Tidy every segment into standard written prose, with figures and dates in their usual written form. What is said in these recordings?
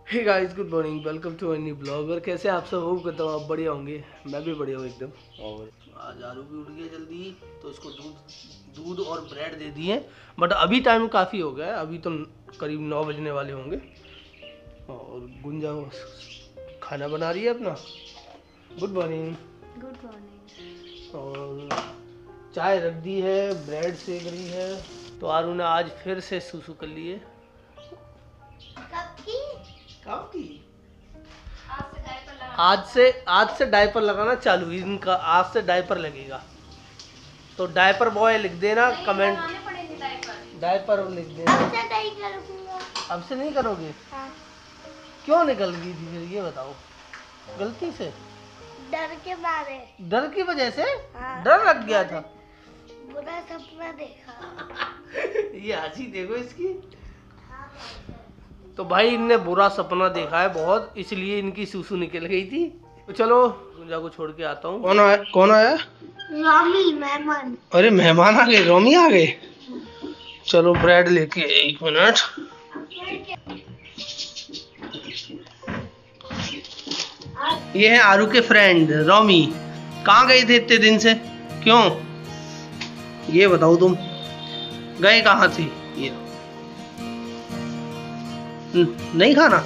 Hey guys, good morning, welcome to a new blog. और कैसे आप सब? होप करता हूँ आप बढ़िया होंगे। मैं भी बढ़िया हूँ एकदम। और आज आरू भी उठ गया जल्दी, तो इसको दूध और ब्रेड दे दिए। बट अभी टाइम काफ़ी हो गया है, अभी तो करीब 9 बजने वाले होंगे। और गुंजा खाना बना रही है अपना। Good morning. Good morning. और चाय रख दी है, ब्रेड सेक रही है। तो आरू ने आज फिर से सुसु कर लिए। कब की? आज से डायपर लगाना चालू। इनका आज से डायपर लगेगा, तो डायपर बॉय लिख देना कमेंट। डायपर लिख देना। अब से नहीं करोगे? हाँ। क्यों निकल गई थी फिर, ये बताओ। गलती से? डर के मारे। डर की वजह से? हाँ। डर लग गया था। बुरा सपना देखा। ये हंसी देखो इसकी। तो भाई इनने बुरा सपना देखा है बहुत, इसलिए इनकी सूसू निकल गई थी। तो चलो गुंजा को छोड़ के आता हूँ। कौन आया? रोमी मेहमान। अरे मेहमान आ गए, रोमी आ गए। चलो ब्रेड लेके, एक मिनट। ये है आरू के फ्रेंड रोमी। कहाँ गए थे इतने दिन से? क्यों ये बताओ, तुम गए कहाँ थे? ये नहीं खाना?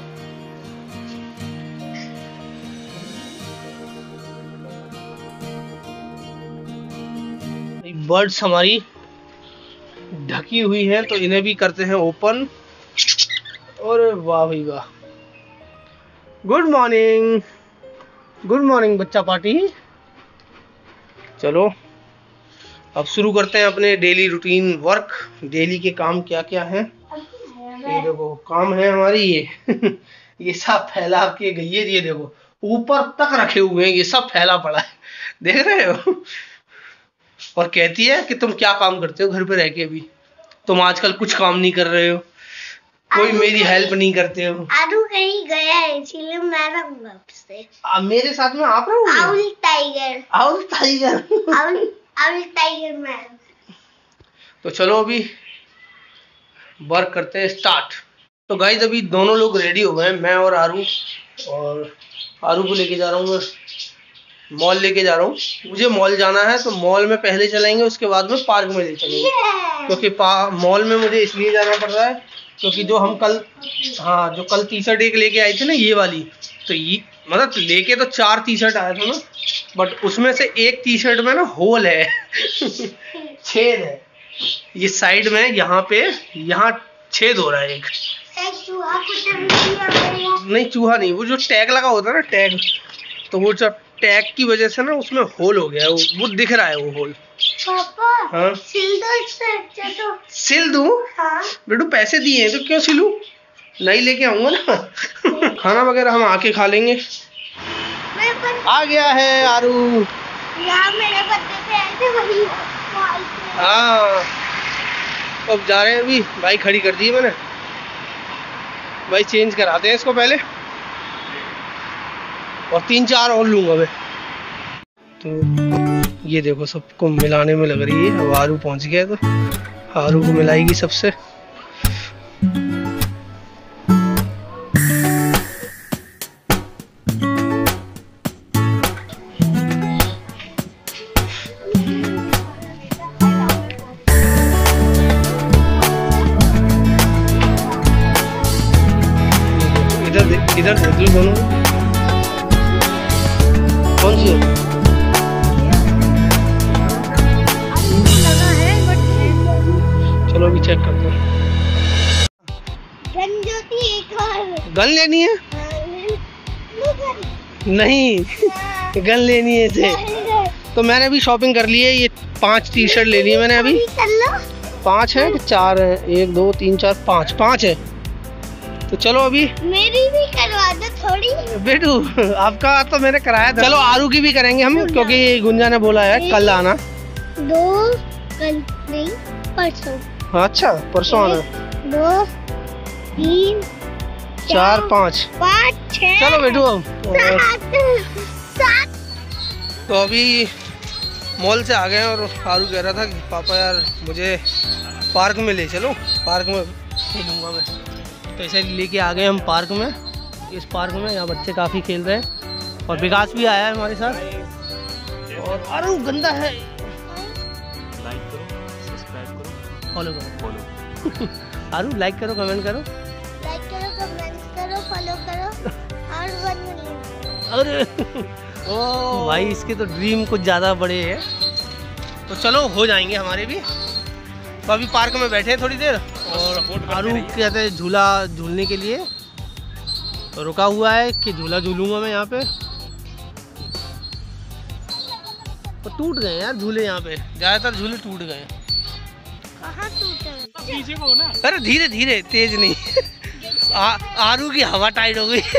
बर्ड्स हमारी ढकी हुई है, तो इन्हें भी करते हैं ओपन। और वाह भाई वाह। गुड मॉर्निंग, गुड मॉर्निंग बच्चा पार्टी। चलो अब शुरू करते हैं अपने डेली रूटीन वर्क। डेली के काम क्या क्या हैं। ये देखो काम है हमारी ये ये सब फैला के गई है। ये देखो ऊपर तक रखे हुए हैं, ये सब फैला पड़ा है, देख रहे हो। और कहती है कि तुम क्या काम करते हो घर पे रह के? अभी तुम आजकल कुछ काम नहीं कर रहे हो, कोई मेरी हेल्प नहीं करते हो। आरू कहीं गया है, इसलिए मैं रहूंगा आपसे। मेरे साथ में आप रहोगे? Owl tiger. Owl tiger. Owl tiger man. तो चलो अभी वर्क करते हैं स्टार्ट। तो गाइस अभी दोनों लोग रेडी हो गए, मैं और आरू। और आरू को लेके जा रहा हूँ मैं, मॉल लेके जा रहा हूँ। मुझे मॉल जाना है, तो मॉल में पहले चलेंगे, उसके बाद में पार्क में ले चलेंगे। क्योंकि मॉल में मुझे इसलिए जाना पड़ रहा है क्योंकि जो हम कल जो कल टी शर्ट एक लेके आए थे ना, ये वाली, तो ये मतलब लेके तो 4 टी शर्ट आया था ना, बट उसमें से एक टी शर्ट में ना होल है छेद है। ये साइड में यहाँ छेद हो रहा है एक। नहीं चूहा नहीं, वो जो टैग लगा होता है ना, टैग, तो वो जो टैग की वजह से ना उसमें होल हो गया है, वो दिख रहा है वो होल। पापा, हाँ सिल दो इससे। तो सिल दूं? हाँ। बेटू पैसे दिए हैं तो क्यों सिलूं? नहीं लेके आऊंगा ना खाना वगैरह हम आके खा लेंगे। आ गया है आरू। मेरे बर्थडे पे आए थे वही। हाँ अब जा रहे हैं, अभी बाइक खड़ी कर दी है मैंने। भाई चेंज कराते हैं इसको पहले, और 3-4 और लूंगा मैं। तो ये देखो सबको मिलाने में लग रही है। अब आरू पहुंच गया, तो आरू को मिलाएगी सबसे। इधर देख लो दोनों, कौन सी है? चलो अभी चेक करते हैं। गन लेनी है? नहीं गन लेनी है इसे। तो मैंने अभी शॉपिंग कर ली है। ये 5 टी शर्ट ले ली है मैंने अभी। 5 है कि 4 है? 1 2 3 4 5 है। तो चलो अभी मेरी भी करवा दो थोड़ी। बेटू आपका तो मैंने कराया था। चलो आरू की भी करेंगे हम, क्योंकि गुंजा ने बोला है कल आना। 2 कल नहीं, परसों। अच्छा परसों आना। 2 3 4 5 6। चलो बेटू 7। तो अभी मॉल से आ गए और आरू कह रहा था कि पापा यार मुझे पार्क में ले चलो, पार्क में खेलूँगा मैं। तो इसे लेके आ गए हम पार्क में। इस पार्क में यहाँ बच्चे काफ़ी खेल रहे हैं और विकास भी आया है हमारे साथ। और अरे गंदा है। लाइक करो, सब्सक्राइब करो, फॉलो करो। फॉलो आरू लाइक करो, कमेंट करो, फॉलो करो और अरे ओ भाई इसके तो ड्रीम कुछ ज़्यादा बड़े हैं। तो चलो हो जाएंगे हमारे भी। तो अभी पार्क में बैठे हैं थोड़ी देर और आरू कहते हैं झूला झूलने के लिए तो रुका हुआ है कि झूला झूलूंगा मैं यहाँ पे। तो टूट गए यार झूले, यहाँ पे ज़्यादातर झूले टूट गए। कहाँ टूटे? पीछे को ना। अरे धीरे धीरे, तेज नहीं। आरू की हवा टाइट हो गई।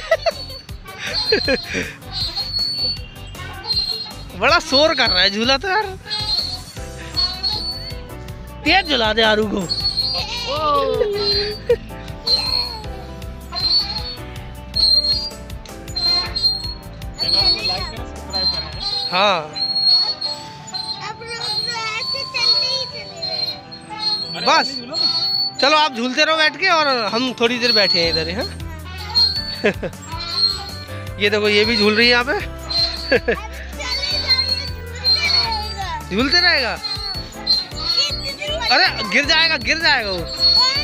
बड़ा शोर कर रहा है झूला तो यार। तेज झुला दे आरू को। हाँ अब लोग ऐसे चलते ही चले रहे। बस चलो आप झूलते रहो बैठ के और हम थोड़ी देर बैठे हैं इधर। हैं ये देखो ये भी झूल रही है यहाँ पे। झूलते रहेगा। अरे गिर जाएगा, गिर जाएगा वो।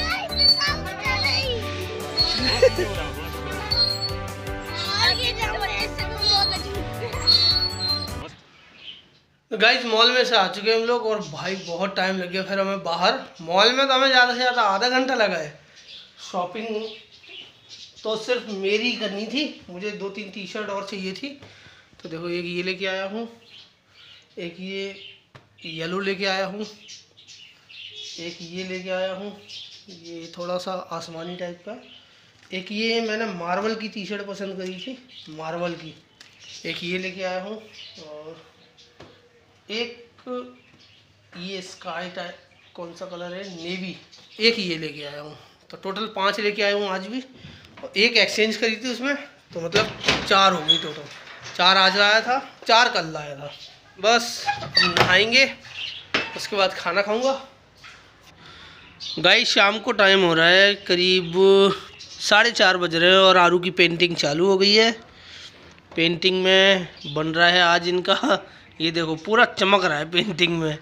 तो गाइस मॉल में से आ चुके हैं हम लोग और भाई बहुत टाइम लग गया फिर हमें बाहर। मॉल में तो हमें ज़्यादा से ज़्यादा आधा घंटा लगा है। शॉपिंग तो सिर्फ मेरी करनी थी, मुझे 2-3 टी शर्ट और चाहिए थी। तो देखो एक ये लेके आया हूँ, एक ये येलो लेके आया हूँ, एक ये लेके आया हूँ, ये थोड़ा सा आसमानी टाइप का। एक ये मैंने मार्वल की टी शर्ट पसंद करी थी, मार्वल की। एक ये लेके आया हूँ और एक ये स्काई टाइप, कौन सा कलर है, नेवी। एक ये लेके आया हूँ। तो टोटल 5 लेके आया हूँ आज भी और एक एक्सचेंज करी थी उसमें, तो मतलब 4 हो गई टोटल। 4 आज लाया था, 4 कल लाया था। बस अब नहाएंगे उसके बाद खाना खाऊंगा। गाइस शाम को टाइम हो रहा है, करीब 4:30 बज रहे हैं और आरू की पेंटिंग चालू हो गई है। पेंटिंग में बन रहा है आज इनका, ये देखो पूरा चमक रहा है पेंटिंग में।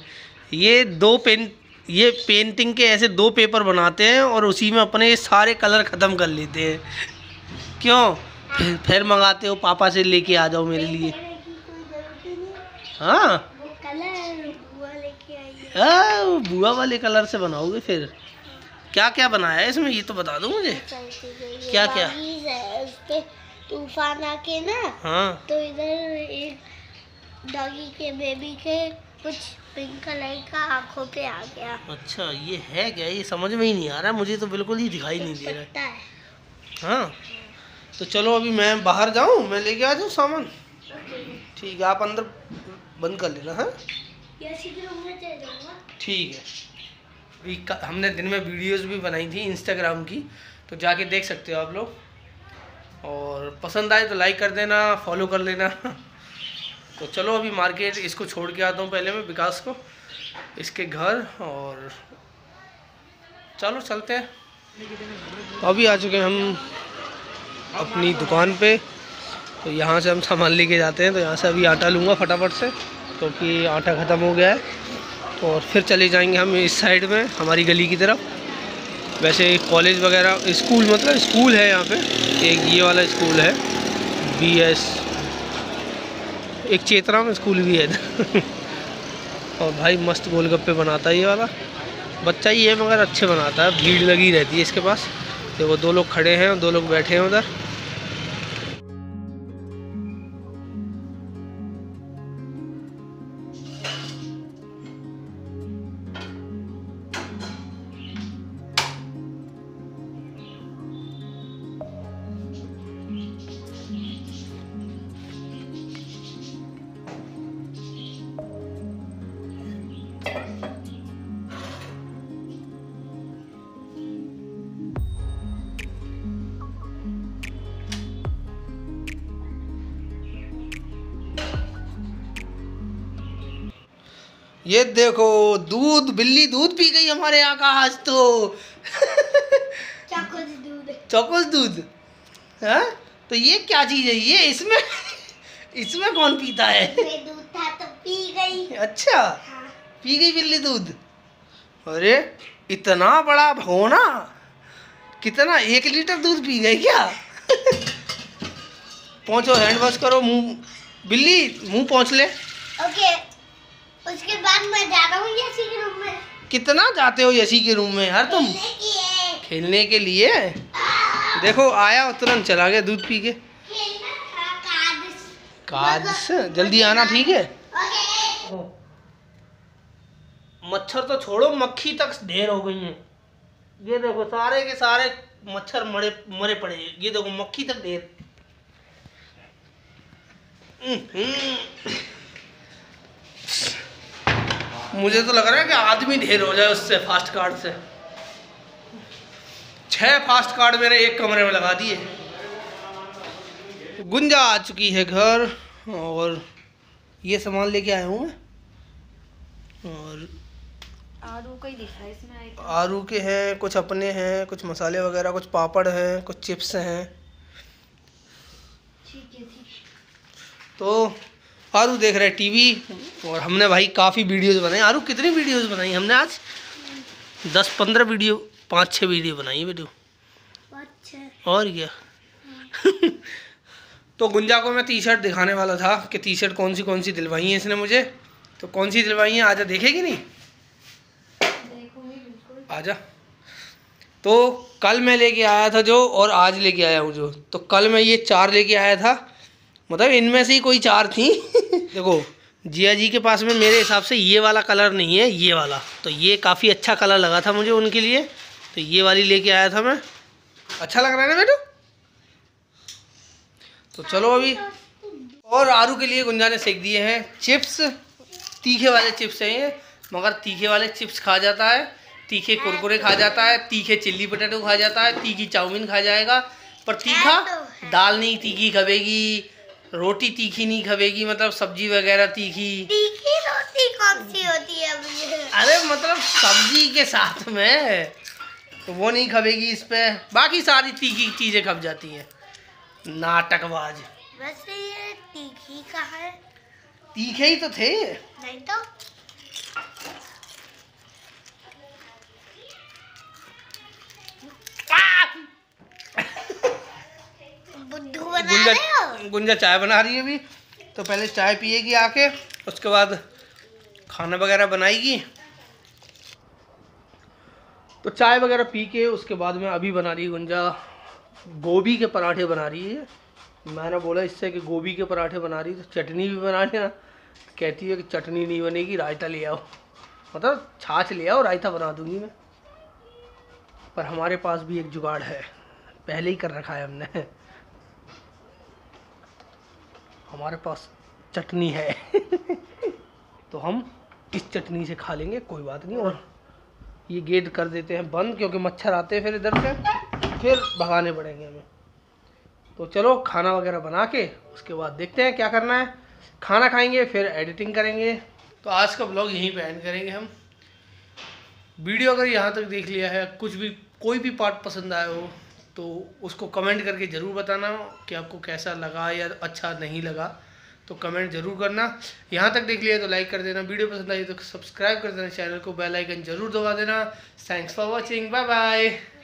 ये पेंटिंग के ऐसे 2 पेपर बनाते हैं और उसी में अपने सारे कलर ख़त्म कर लेते हैं। क्यों फिर मंगाते हो पापा से लेके आ जाओ मेरे लिए। हाँ बुआ वाले कलर से बनाओगे फिर। क्या क्या बनाया है इसमें ये तो बता दो मुझे। क्या क्या? तूफान आके ना, हाँ तो इधर एक डॉगी के बेबी के कुछ पिंक कलर का आंखों पे आ गया। अच्छा ये है क्या? ये समझ में ही नहीं आ रहा, मुझे तो बिल्कुल ही दिखाई नहीं दे रहा है। हाँ तो चलो अभी मैं बाहर जाऊँ, मैं लेके आ जाऊँ सामान। ठीक है आप अंदर बंद कर लेना। हाँ ठीक है। हमने दिन में वीडियोस भी बनाई थी इंस्टाग्राम की, तो जाके देख सकते हो आप लोग। और पसंद आए तो लाइक कर देना, फॉलो कर लेना। तो चलो अभी मार्केट इसको छोड़ के आता हूँ पहले मैं विकास को इसके घर, और चलो चलते हैं। तो अभी आ चुके हैं हम अपनी दुकान पे। तो यहाँ से हम सामान लेके जाते हैं। तो यहाँ से अभी आटा लूँगा फटाफट से, क्योंकि तो आटा ख़त्म हो गया है। और फिर चले जाएंगे हम इस साइड में हमारी गली की तरफ। वैसे कॉलेज वगैरह, स्कूल मतलब स्कूल है यहाँ पे, एक ये वाला स्कूल है BS, एक चेतरा में स्कूल भी है। और भाई मस्त गोलगप्पे बनाता है ये वाला बच्चा ही है, मगर अच्छे बनाता है। भीड़ लगी रहती है इसके पास। देखो 2 लोग खड़े हैं और 2 लोग बैठे हैं उधर। ये देखो दूध, बिल्ली दूध पी गई हमारे यहाँ का आज तो। चौकोस दूध। हाँ, तो ये क्या चीज है ये? इसमें इसमें कौन पीता है? दूध था तो पी गई। अच्छा, हाँ। पी गई बिल्ली दूध। अरे इतना बड़ा भगोना, कितना 1 लीटर दूध पी गई क्या? पहुंचो, हैंड वॉश करो, मुंह बिल्ली मुंह पहुंच ले। ओके, उसके बाद मैं जा रहा हूँ यसी के रूम में। कितना जाते हो यसी के रूम में यार तुम? खेलने के लिए। देखो आया और तुरंत चला गया दूध पी के। काज जल्दी आना, ठीक है? मच्छर तो छोड़ो, मक्खी तक ढेर हो गई हैं। ये देखो सारे के सारे मच्छर मरे पड़े हैं। ये देखो मक्खी तक ढेर। मुझे तो लग रहा है कि आदमी ढेर हो जाए उससे, फास्ट कार्ड से। 6 फास्ट कार्ड मैंने एक कमरे में लगा दिए। गुंजा आ चुकी है घर और ये सामान लेके आया हूँ मैं। और आरू का ही दिखा है इसमें आइटम। आरू के हैं, कुछ अपने हैं, कुछ मसाले वगैरह, कुछ पापड़ हैं, कुछ चिप्स हैं। ठीक है, ठीक। तो आरू देख रहे टीवी और हमने भाई काफ़ी वीडियोस बनाई। आरू कितनी वीडियोस बनाई हमने आज? 10-15 वीडियो, 5-6 वीडियो बनाई है वीडियो। अच्छा। और क्या? तो गुंजा को मैं टी शर्ट दिखाने वाला था कि टी शर्ट कौन सी दिलवाई है इसने मुझे। तो कौन सी दिलवाई है, आजा देखेगी नहीं? देखूंगी बिल्कुल। आजा। तो कल मैं लेके आया था जो, और आज लेके आया हूँ जो। तो कल मैं ये 4 लेके आया था, मतलब इनमें से ही कोई 4 थी। देखो जिया जी के पास में मेरे हिसाब से ये वाला कलर नहीं है, ये वाला। तो ये काफ़ी अच्छा कलर लगा था मुझे उनके लिए, तो ये वाली लेके आया था मैं। अच्छा लग रहा है ना बेटू? तो चलो अभी। और आरू के लिए गुंजा ने सेक दिए हैं चिप्स। तीखे वाले चिप्स हैं ये, मगर तीखे वाले चिप्स खा जाता है, तीखे कुरकुरे खा जाता है, तीखे चिल्ली पोटैटो खा जाता है, तीखी चाउमीन खा जाएगा, पर तीखा दाल नहीं तीखी खबेगी, रोटी तीखी नहीं खबेगी, मतलब सब्जी वगैरह तीखी। तीखी रोटी कौन सी होती है मुझे? अरे मतलब सब्जी के साथ में, तो वो नहीं खबेगी इस पे। बाकी सारी तीखी चीजें खप जाती हैं। नाटकबाज। वैसे ये तीखी कहाँ है? तीखे ही तो थे। नहीं तो बुद्धू बना रहे हो? गुंजा चाय बना रही है अभी। तो पहले चाय पिएगी आके, उसके बाद खाना वगैरह बनाएगी। तो चाय वगैरह पी के उसके बाद में अभी बना रही है गुंजा गोभी के पराठे बना रही है। मैंने बोला इससे कि गोभी के पराठे बना रही, तो चटनी भी बना लेना। कहती है कि चटनी नहीं बनेगी, रायता ले आओ, मतलब छाछ ले आओ, रायता बना दूंगी मैं। पर हमारे पास भी एक जुगाड़ है, पहले ही कर रखा है हमने। हमारे पास चटनी है। तो हम इस चटनी से खा लेंगे, कोई बात नहीं। और ये गेट कर देते हैं बंद, क्योंकि मच्छर आते हैं फिर इधर से, फिर भगाने पड़ेंगे हमें। तो चलो खाना वगैरह बना के उसके बाद देखते हैं क्या करना है। खाना खाएंगे फिर एडिटिंग करेंगे। तो आज का ब्लॉग यहीं पे एंड करेंगे हम। वीडियो अगर यहाँ तक देख लिया है, कुछ भी कोई भी पार्ट पसंद आया हो तो उसको कमेंट करके ज़रूर बताना कि आपको कैसा लगा या अच्छा नहीं लगा, तो कमेंट ज़रूर करना। यहाँ तक देख लिया तो लाइक कर देना, वीडियो पसंद आई तो सब्सक्राइब कर देना चैनल को, बेल आइकन ज़रूर दबा देना। Thanks for watching, bye bye.